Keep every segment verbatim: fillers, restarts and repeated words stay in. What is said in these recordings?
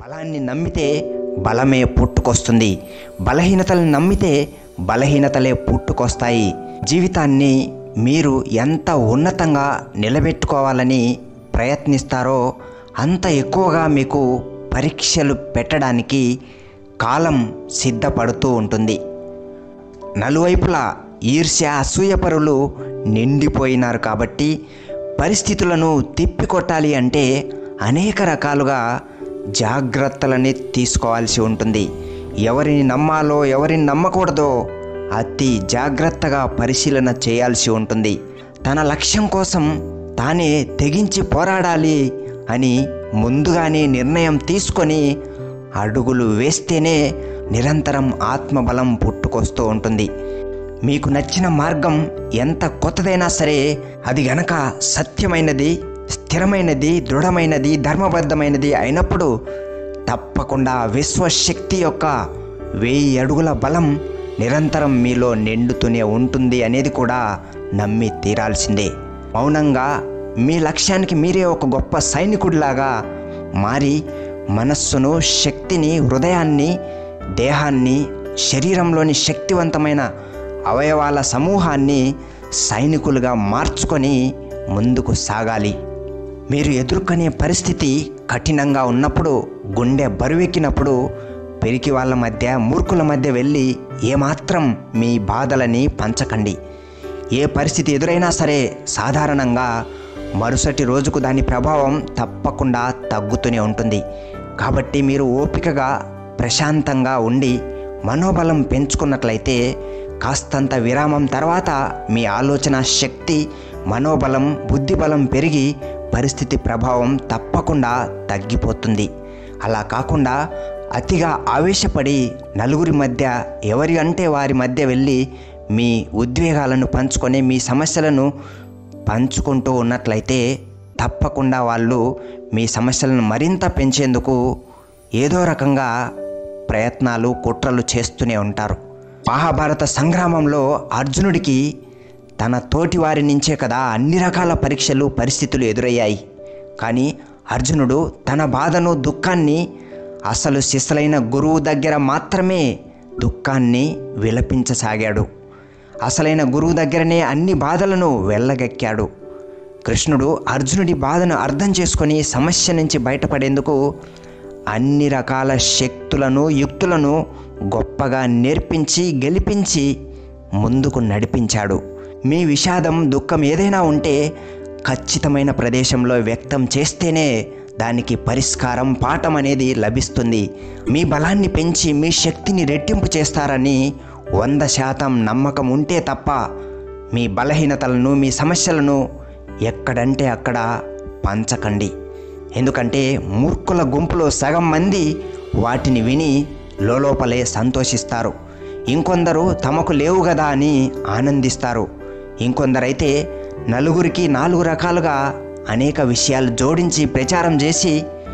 బలాన్ని నమ్మితే బలమే పుట్టుకొస్తుంది, బలహీనతలను నమ్మితే బలహీనతలే పుట్టుకొస్తాయి. జీవితాన్ని మీరు ఎంత ఉన్నతంగా నిలబెట్టుకోవాలని ప్రయత్నిస్తారో అంత ఎక్కువగా మీకు పరీక్షలు పెట్టడానికి కాలం సిద్ధపడుతూ ఉంటుంది. నలువైపులా ఈర్ష్య అసూయపరులు నిండిపోయినారు కాబట్టి పరిస్థితులను తిప్పికొట్టాలి అంటే అనేక రకాలుగా జాగ్రత్తలని తీసుకోవాల్సి ఉంటుంది. ఎవరిని నమ్మాలో ఎవరిని నమ్మకూడదో అతి జాగ్రత్తగా పరిశీలన చేయాల్సి ఉంటుంది. తన లక్ష్యం కోసం తానే తెగించి పోరాడాలి అని ముందుగానే నిర్ణయం తీసుకొని అడుగులు వేస్తేనే నిరంతరం ఆత్మబలం పుట్టుకొస్తూ ఉంటుంది. మీకు నచ్చిన మార్గం ఎంత కొత్తదైనా సరే అది గనక సత్యమైనది, స్థిరమైనది, దృఢమైనది, ధర్మబద్ధమైనది అయినప్పుడు తప్పకుండా విశ్వశక్తి యొక్క వెయ్యి అడుగుల బలం నిరంతరం మీలో నిండుతూనే ఉంటుంది అనేది కూడా నమ్మి తీరాల్సిందే. మౌనంగా మీ లక్ష్యానికి మీరే ఒక గొప్ప సైనికుడిలాగా మారి మనస్సును, శక్తిని, హృదయాన్ని, దేహాన్ని, శరీరంలోని శక్తివంతమైన అవయవాల సమూహాన్ని సైనికులుగా మార్చుకొని ముందుకు సాగాలి. మీరు ఎదుర్కొనే పరిస్థితి కఠినంగా ఉన్నప్పుడు, గుండె బరువెక్కినప్పుడు పెరికి వాళ్ళ మధ్య, మూర్ఖుల మధ్య వెళ్ళి ఏమాత్రం మీ బాధలని పంచకండి. ఏ పరిస్థితి ఎదురైనా సరే సాధారణంగా మరుసటి రోజుకు దాని ప్రభావం తప్పకుండా తగ్గుతూనే ఉంటుంది. కాబట్టి మీరు ఓపికగా ప్రశాంతంగా ఉండి మనోబలం పెంచుకున్నట్లయితే కాస్తంత విరామం తర్వాత మీ ఆలోచన శక్తి, మనోబలం, బుద్ధిబలం పెరిగి పరిస్థితి ప్రభావం తప్పకుండా తగ్గిపోతుంది. అలా కాకుండా అతిగా ఆవేశపడి నలుగురి మధ్య ఎవరి అంటే వారి మధ్య వెళ్ళి మీ ఉద్వేగాలను పంచుకొని మీ సమస్యలను పంచుకుంటూ ఉన్నట్లయితే తప్పకుండా వాళ్ళు మీ సమస్యలను మరింత పెంచేందుకు ఏదో రకంగా ప్రయత్నాలు, కుట్రలు చేస్తూనే ఉంటారు. మహాభారత సంగ్రామంలో అర్జునుడికి తన తోటి వారి నుంచే కదా అన్ని రకాల పరీక్షలు, పరిస్థితులు ఎదురయ్యాయి. కానీ అర్జునుడు తన బాధను, దుఃఖాన్ని అసలు సిసలైన గురువు దగ్గర మాత్రమే దుఃఖాన్ని విలపించసాగాడు. అసలైన గురువు దగ్గరనే అన్ని బాధలను వెళ్ళగక్కాడు. కృష్ణుడు అర్జునుడి బాధను అర్థం చేసుకొని సమస్య నుంచి బయటపడేందుకు అన్ని రకాల శక్తులను, యుక్తులను గొప్పగా నేర్పించి గెలిపించి ముందుకు నడిపించాడు. మీ విషాదం, దుఃఖం ఏదైనా ఉంటే ఖచ్చితమైన ప్రదేశంలో వ్యక్తం చేస్తేనే దానికి పరిష్కారం, పాఠం అనేది లభిస్తుంది. మీ బలాన్ని పెంచి మీ శక్తిని రెట్టింపు చేస్తారని వంద శాతం నమ్మకం ఉంటే తప్ప మీ బలహీనతలను, మీ సమస్యలను ఎక్కడంటే అక్కడ పంచకండి. ఎందుకంటే మూర్ఖుల గుంపులో సగం మంది వాటిని విని లోలోపలే సంతోషిస్తారు. ఇంకొందరు తమకు లేవు కదా అని ఆనందిస్తారు. ఇంకొందరైతే నలుగురికి నాలుగు రకాలుగా అనేక విషయాలు జోడించి ప్రచారం చేసి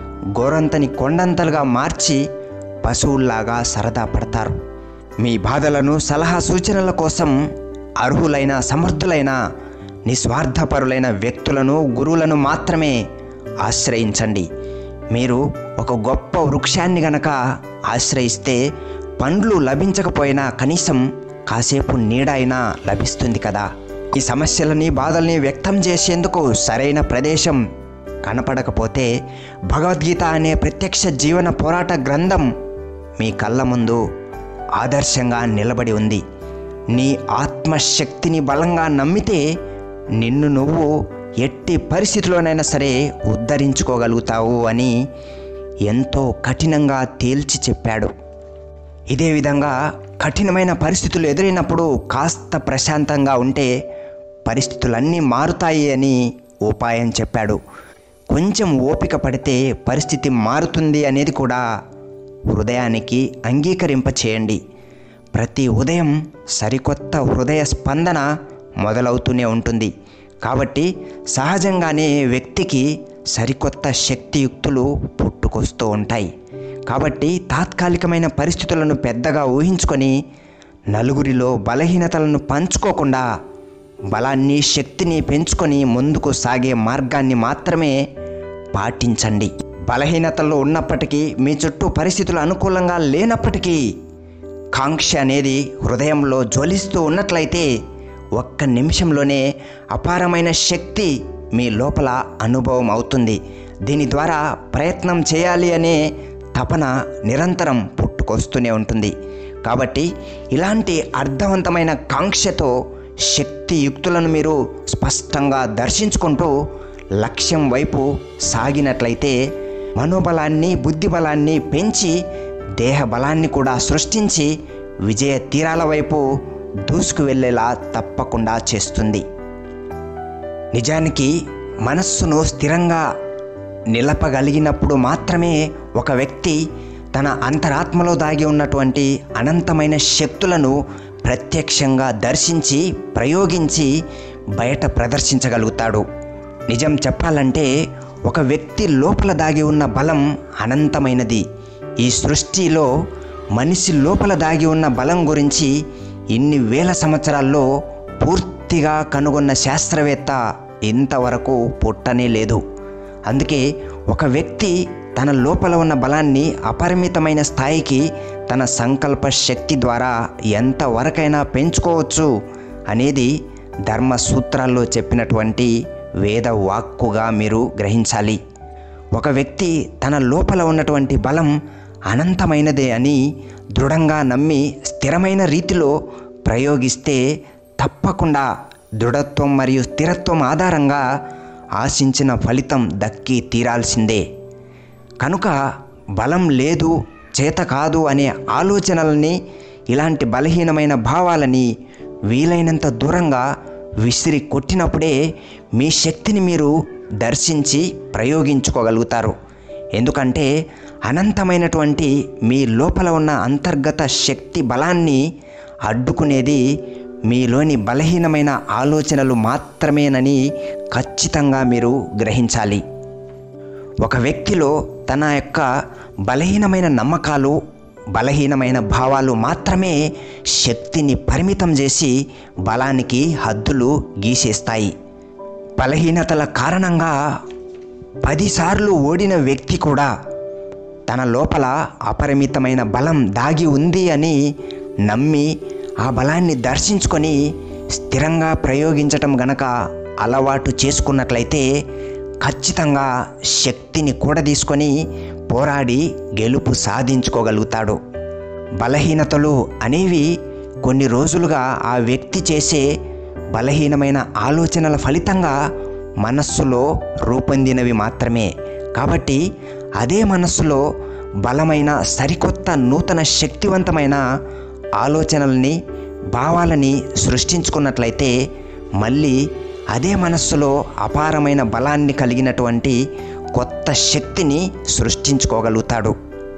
గోరంతని కొండంతలుగా మార్చి పశువుల్లాగా సరదా పడతారు. మీ బాధలను, సలహా సూచనల కోసం అర్హులైన, సమర్థులైన, నిస్వార్థపరులైన వ్యక్తులను, గురువులను మాత్రమే ఆశ్రయించండి. మీరు ఒక గొప్ప వృక్షాన్ని గనక ఆశ్రయిస్తే పండ్లు లభించకపోయినా కనీసం కాసేపు నీడ అయినా లభిస్తుంది కదా. ఈ సమస్యలని, బాధల్ని వ్యక్తం చేసేందుకు సరైన ప్రదేశం కనపడకపోతే భగవద్గీత అనే ప్రత్యక్ష జీవన పోరాట గ్రంథం మీ కళ్ళ ముందు ఆదర్శంగా నిలబడి ఉంది. నీ ఆత్మశక్తిని బలంగా నమ్మితే నిన్ను నువ్వు ఎట్టి పరిస్థితిలోనైనా సరే ఉద్ధరించుకోగలుగుతావు అని ఎంతో కఠినంగా తేల్చి చెప్పాడు. ఇదే విధంగా కఠినమైన పరిస్థితులు ఎదురైనప్పుడు కాస్త ప్రశాంతంగా ఉంటే పరిస్థితులన్నీ మారుతాయి అని ఉపాయం చెప్పాడు. కొంచెం ఓపిక పడితే పరిస్థితి మారుతుంది అనేది కూడా హృదయానికి అంగీకరింప చేయండి. ప్రతి ఉదయం సరికొత్త హృదయ స్పందన మొదలవుతూనే ఉంటుంది. కాబట్టి సహజంగానే వ్యక్తికి సరికొత్త శక్తియుక్తులు పుట్టుకొస్తూ ఉంటాయి. కాబట్టి తాత్కాలికమైన పరిస్థితులను పెద్దగా ఊహించుకొని నలుగురిలో బలహీనతలను పంచుకోకుండా బలాన్ని, శక్తిని పెంచుకొని ముందుకు సాగే మార్గాన్ని మాత్రమే పాటించండి. బలహీనతల్లో ఉన్నప్పటికీ, మీ చుట్టూ పరిస్థితులు అనుకూలంగా లేనప్పటికీ కాంక్ష అనేది హృదయంలో జ్వలిస్తూ ఉన్నట్లయితే ఒక్క నిమిషంలోనే అపారమైన శక్తి మీ లోపల అనుభవం అవుతుంది. దీని ద్వారా ప్రయత్నం చేయాలి అనే తపన నిరంతరం పుట్టుకొస్తూనే ఉంటుంది. కాబట్టి ఇలాంటి అర్థవంతమైన కాంక్షతో శక్తియుక్తులను మీరు స్పష్టంగా దర్శించుకుంటూ లక్ష్యం వైపు సాగినట్లయితే మనోబలాన్ని, బుద్ధిబలాన్ని పెంచి దేహ బలాన్ని కూడా సృష్టించి విజయ తీరాల వైపు దూసుకు వెళ్ళేలా తప్పకుండా చేస్తుంది. నిజానికి మనస్సును స్థిరంగా నిలపగలిగినప్పుడు మాత్రమే ఒక వ్యక్తి తన అంతరాత్మలో దాగి ఉన్నటువంటి అనంతమైన శక్తులను ప్రత్యక్షంగా దర్శించి ప్రయోగించి బయట ప్రదర్శించగలుగుతాడు. నిజం చెప్పాలంటే ఒక వ్యక్తి లోపల దాగి ఉన్న బలం అనంతమైనది. ఈ సృష్టిలో మనిషి లోపల దాగి ఉన్న బలం గురించి ఇన్ని వేల సంవత్సరాల్లో పూర్తిగా కనుగొన్న శాస్త్రవేత్త ఇంతవరకు పుట్టనే లేదు. అందుకే ఒక వ్యక్తి తన లోపల ఉన్న బలాన్ని అపరిమితమైన స్థాయికి తన సంకల్ప శక్తి ద్వారా ఎంతవరకైనా పెంచుకోవచ్చు అనేది ధర్మ సూత్రాల్లో చెప్పినటువంటి వేద వాక్కుగా మీరు గ్రహించాలి. ఒక వ్యక్తి తన లోపల ఉన్నటువంటి బలం అనంతమైనదే అని దృఢంగా నమ్మి స్థిరమైన రీతిలో ప్రయోగిస్తే తప్పకుండా దృఢత్వం మరియు స్థిరత్వం ఆధారంగా ఆశించిన ఫలితం దక్కి తీరాల్సిందే. కనుక బలం లేదు, చేత కాదు అనే ఆలోచనలని, ఇలాంటి బలహీనమైన భావాలని వీలైనంత దూరంగా విసిరి కొట్టినప్పుడే మీ శక్తిని మీరు దర్శించి ప్రయోగించుకోగలుగుతారు. ఎందుకంటే అనంతమైనటువంటి మీ లోపల ఉన్న అంతర్గత శక్తి బలాన్ని అడ్డుకునేది మీలోని బలహీనమైన ఆలోచనలు మాత్రమేనని ఖచ్చితంగా మీరు గ్రహించాలి. ఒక వ్యక్తిలో తన యొక్క బలహీనమైన నమ్మకాలు, బలహీనమైన భావాలు మాత్రమే శక్తిని పరిమితం చేసి బలానికి హద్దులు గీసేస్తాయి. బలహీనతల కారణంగా పదిసార్లు ఓడిన వ్యక్తి కూడా తన లోపల అపరిమితమైన బలం దాగి ఉంది అని నమ్మి ఆ బలాన్ని దర్శించుకొని స్థిరంగా ప్రయోగించటం గనక అలవాటు చేసుకున్నట్లయితే ఖచ్చితంగా శక్తిని కూడదీసుకొని పోరాడి గెలుపు సాధించుకోగలుగుతాడు. బలహీనతలు అనేవి కొన్ని రోజులుగా ఆ వ్యక్తి చేసే బలహీనమైన ఆలోచనల ఫలితంగా మనస్సులో రూపొందినవి మాత్రమే. కాబట్టి అదే మనస్సులో బలమైన సరికొత్త నూతన శక్తివంతమైన ఆలోచనల్ని, భావాలని సృష్టించుకున్నట్లయితే మళ్ళీ అదే మనస్సులో అపారమైన బలాన్ని కలిగినటువంటి కొత్త శక్తిని సృష్టించుకోగలుగుతాడు.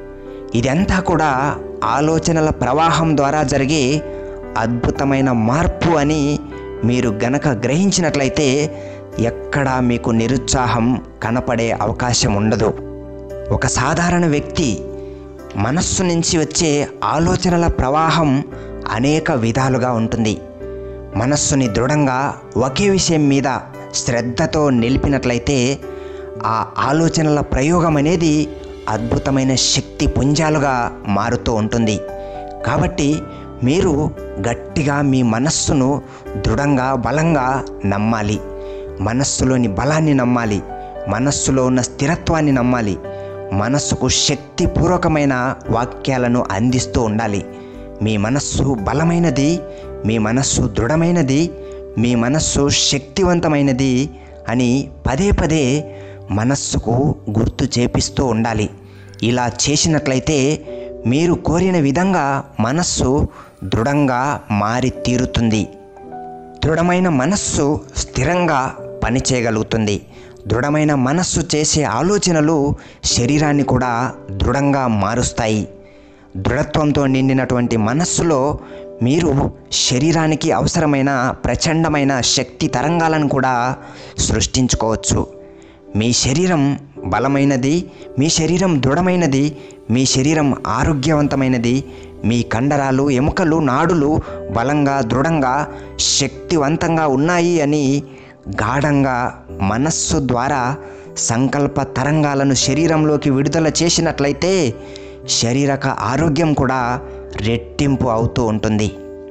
ఇదంతా కూడా ఆలోచనల ప్రవాహం ద్వారా జరిగే అద్భుతమైన మార్పు అని మీరు గనక గ్రహించినట్లయితే ఎక్కడా మీకు నిరుత్సాహం కనపడే అవకాశం ఉండదు. ఒక సాధారణ వ్యక్తి మనస్సు నుంచి వచ్చే ఆలోచనల ప్రవాహం అనేక విధాలుగా ఉంటుంది. మనస్సుని దృఢంగా ఒకే విషయం మీద శ్రద్ధతో నిలిపినట్లయితే ఆ ఆలోచనల ప్రయోగం అనేది అద్భుతమైన శక్తి పుంజాలుగా మారుతూ ఉంటుంది. కాబట్టి మీరు గట్టిగా మీ మనస్సును దృఢంగా, బలంగా నమ్మాలి. మనస్సులోని బలాన్ని నమ్మాలి. మనస్సులో ఉన్న స్థిరత్వాన్ని నమ్మాలి. మనస్సుకు శక్తిపూర్వకమైన వాక్యాలను అందిస్తూ ఉండాలి. మీ మనస్సు బలమైనది, మీ మనస్సు దృఢమైనది, మీ మనస్సు శక్తివంతమైనది అని పదే పదే మనస్సుకు గుర్తు చేపిస్తూ ఉండాలి. ఇలా చేసినట్లయితే మీరు కోరిన విధంగా మనస్సు దృఢంగా మారి తీరుతుంది. దృఢమైన మనస్సు స్థిరంగా పనిచేయగలుగుతుంది. దృఢమైన మనస్సు చేసే ఆలోచనలు శరీరాన్ని కూడా దృఢంగా మారుస్తాయి. దృఢత్వంతో నిండినటువంటి మనస్సులో మీరు శరీరానికి అవసరమైన ప్రచండమైన శక్తి తరంగాలను కూడా సృష్టించుకోవచ్చు. మీ శరీరం బలమైనది, మీ శరీరం దృఢమైనది, మీ శరీరం ఆరోగ్యవంతమైనది, మీ కండరాలు, ఎముకలు, నాడులు బలంగా, దృఢంగా, శక్తివంతంగా ఉన్నాయి అని గాఢంగా మనస్సు ద్వారా సంకల్ప తరంగాలను శరీరంలోకి విడుదల చేసినట్లయితే శారీరక ఆరోగ్యం కూడా రెట్టింపు అవుతూ ఉంటుంది.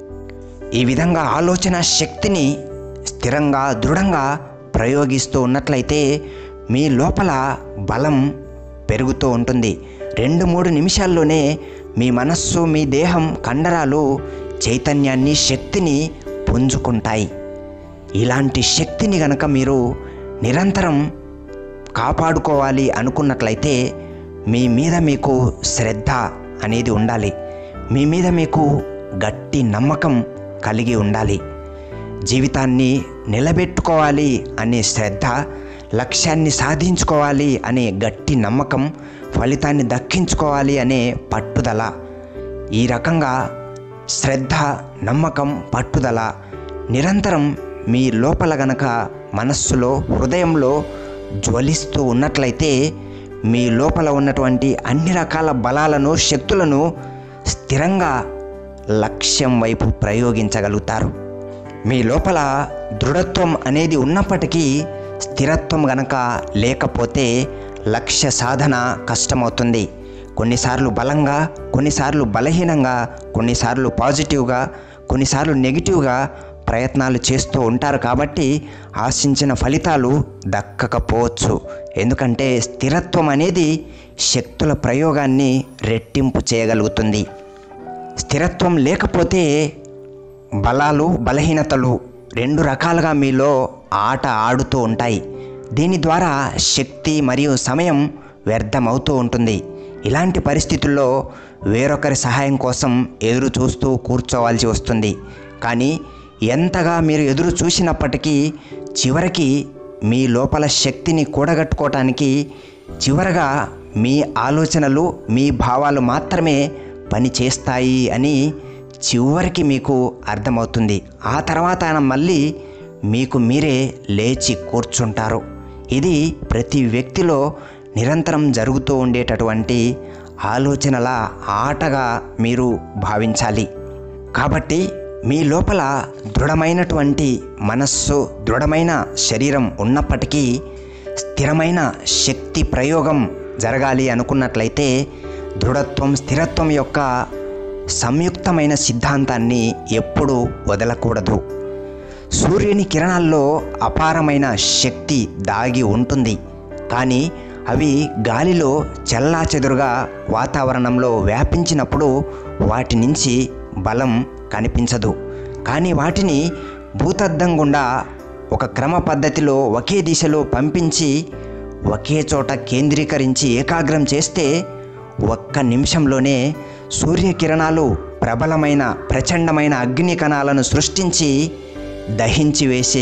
ఈ విధంగా ఆలోచన శక్తిని స్థిరంగా దృఢంగా ప్రయోగిస్తూ ఉన్నట్లయితే మీ లోపల బలం పెరుగుతూ ఉంటుంది. రెండు మూడు నిమిషాల్లోనే మీ మనస్సు, మీ దేహం, కండరాలు చైతన్యాన్ని, శక్తిని పుంజుకుంటాయి. ఇలాంటి శక్తిని గనక మీరు నిరంతరం కాపాడుకోవాలి అనుకున్నట్లయితే మీ మీద మీకు శ్రద్ధ అనేది ఉండాలి. మీ మీద మీకు గట్టి నమ్మకం కలిగి ఉండాలి. జీవితాన్ని నిలబెట్టుకోవాలి అనే శ్రద్ధ, లక్ష్యాన్ని సాధించుకోవాలి అనే గట్టి నమ్మకం, ఫలితాన్ని దక్కించుకోవాలి అనే పట్టుదల, ఈ రకంగా శ్రద్ధ, నమ్మకం, పట్టుదల నిరంతరం మీ లోపల గనక మనస్సులో, హృదయంలో జ్వలిస్తూ ఉన్నట్లయితే మీ లోపల ఉన్నటువంటి అన్ని రకాల బలాలను, శక్తులను స్థిరంగా లక్ష్యం వైపు ప్రయోగించగలుగుతారు. మీ లోపల దృఢత్వం అనేది ఉన్నప్పటికీ స్థిరత్వం గనక లేకపోతే లక్ష్య సాధన కష్టమవుతుంది. కొన్నిసార్లు బలంగా, కొన్నిసార్లు బలహీనంగా, కొన్నిసార్లు పాజిటివ్గా, కొన్నిసార్లు నెగిటివ్గా ప్రయత్నాలు చేస్తూ ఉంటారు. కాబట్టి ఆశించిన ఫలితాలు దక్కకపోవచ్చు. ఎందుకంటే స్థిరత్వం అనేది శక్తుల ప్రయోగాన్ని రెట్టింపు చేయగలుగుతుంది. స్థిరత్వం లేకపోతే బలాలు, బలహీనతలు రెండు రకాలుగా మీలో ఆట ఆడుతూ ఉంటాయి. దీని ద్వారా శక్తి మరియు సమయం వ్యర్థమవుతూ ఉంటుంది. ఇలాంటి పరిస్థితుల్లో వేరొకరి సహాయం కోసం ఎదురు చూస్తూ కూర్చోవాల్సి వస్తుంది. కానీ ఎంతగా మీరు ఎదురు చూసినప్పటికీ చివరికి మీ లోపల శక్తిని కూడగట్టుకోవటానికి చివరగా మీ ఆలోచనలు, మీ భావాలు మాత్రమే పని చేస్తాయి అని చివరికి మీకు అర్థమవుతుంది. ఆ తర్వాత మళ్ళీ మీకు మీరే లేచి కూర్చుంటారు. ఇది ప్రతి వ్యక్తిలో నిరంతరం జరుగుతూ ఉండేటటువంటి ఆలోచనల ఆటగా మీరు భావించాలి. కాబట్టి మీ లోపల దృఢమైనటువంటి మనస్సు, దృఢమైన శరీరం ఉన్నప్పటికీ స్థిరమైన శక్తి ప్రయోగం జరగాలి అనుకున్నట్లయితే దృఢత్వం, స్థిరత్వం యొక్క సంయుక్తమైన సిద్ధాంతాన్ని ఎప్పుడూ వదలకూడదు. సూర్యుని కిరణాల్లో అపారమైన శక్తి దాగి ఉంటుంది. కానీ అవి గాలిలో చెల్లాచెదురుగా వాతావరణంలో వ్యాపించినప్పుడు వాటి నుంచి బలం కనిపించదు. కానీ వాటిని భూతద్దం గుండా ఒక క్రమ పద్ధతిలో ఒకే దిశలో పంపించి ఒకే చోట కేంద్రీకరించి ఏకాగ్రం చేస్తే ఒక్క నిమిషంలోనే సూర్యకిరణాలు ప్రబలమైన ప్రచండమైన అగ్ని కణాలను సృష్టించి దహించి వేసే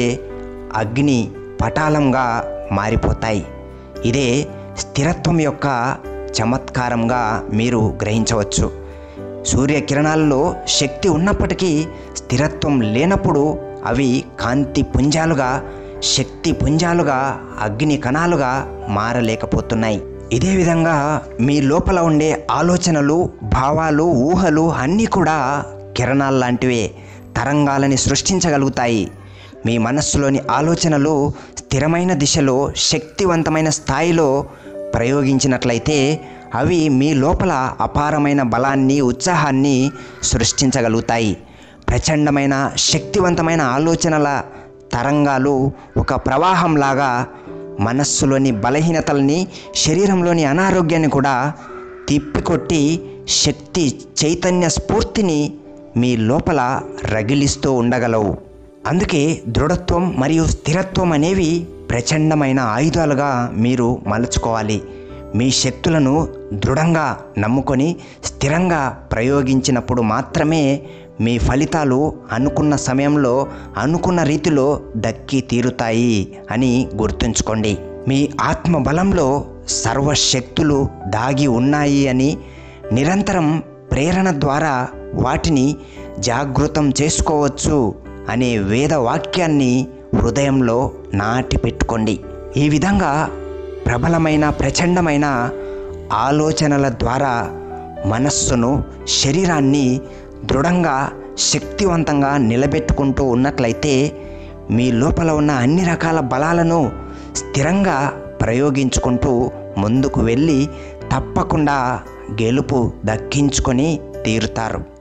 అగ్ని పటాలంగా మారిపోతాయి. ఇదే స్థిరత్వం యొక్క చమత్కారంగా మీరు గ్రహించవచ్చు. సూర్యకిరణాల్లో శక్తి ఉన్నప్పటికీ స్థిరత్వం లేనప్పుడు అవి కాంతి పుంజాలుగా, శక్తి పుంజాలుగా, అగ్ని కణాలుగా మారలేకపోతున్నాయి. ఇదే విధంగా మీ లోపల ఉండే ఆలోచనలు, భావాలు, ఊహలు అన్నీ కూడా కిరణాలు లాంటివే, తరంగాలని సృష్టించగలుగుతాయి. మీ మనస్సులోని ఆలోచనలు స్థిరమైన దిశలో, శక్తివంతమైన స్థాయిలో ప్రయోగించినట్లయితే అవి మీ లోపల అపారమైన బలాన్ని, ఉత్సాహాన్ని సృష్టించగలుగుతాయి. ప్రచండమైన శక్తివంతమైన ఆలోచనల తరంగాలు ఒక ప్రవాహంలాగా మనస్సులోని బలహీనతల్ని, శరీరంలోని అనారోగ్యాన్ని కూడా తిప్పికొట్టి శక్తి, చైతన్య స్ఫూర్తిని మీ లోపల రగిలిస్తూ ఉండగలవు. అందుకే దృఢత్వం మరియు స్థిరత్వం అనేవి ప్రచండమైన ఆయుధాలుగా మీరు మలుచుకోవాలి. మీ శక్తులను దృఢంగా నమ్ముకొని స్థిరంగా ప్రయోగించినప్పుడు మాత్రమే మీ ఫలితాలు అనుకున్న సమయంలో, అనుకున్న రీతిలో దక్కి తీరుతాయి అని గుర్తుంచుకోండి. మీ ఆత్మబలంలో సర్వశక్తులు దాగి ఉన్నాయి అని నిరంతరం ప్రేరణ ద్వారా వాటిని జాగృతం చేసుకోవచ్చు అనే వేద వాక్యాన్ని హృదయంలో నాటి పెట్టుకోండి. ఈ విధంగా ప్రబలమైన ప్రచండమైన ఆలోచనల ద్వారా మనస్సును, శరీరాన్ని దృఢంగా, శక్తివంతంగా నిలబెట్టుకుంటూ ఉన్నట్లయితే మీ లోపల ఉన్న అన్ని రకాల బలాలను స్థిరంగా ప్రయోగించుకుంటూ ముందుకు వెళ్ళి తప్పకుండా గెలుపు దక్కించుకొని తీరుతారు.